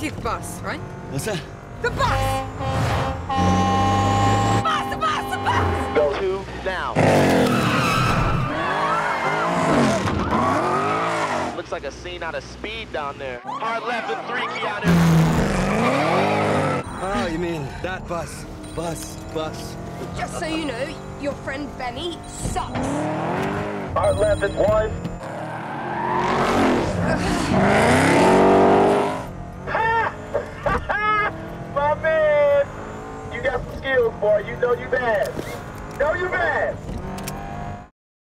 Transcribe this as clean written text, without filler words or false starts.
see the bus, right? What's that? The bus! The bus! The bus! Go to now. Looks like a scene out of Speed down there. Hard left in 3, Keanu. Oh, you mean that bus? Bus. Just so you know, your friend Benny sucks. Hard left in 1.